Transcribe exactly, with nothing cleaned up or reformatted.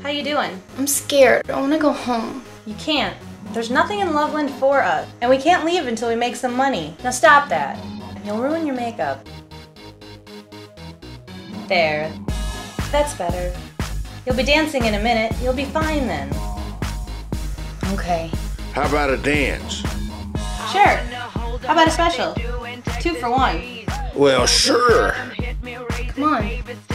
How you doing? I'm scared. I want to go home. You can't. There's nothing in Loveland for us, and we can't leave until we make some money. Now stop that. You'll ruin your makeup. There. That's better. You'll be dancing in a minute. You'll be fine then. Okay. How about a dance? Sure. How about a special? Two for one. Well, sure. Come on.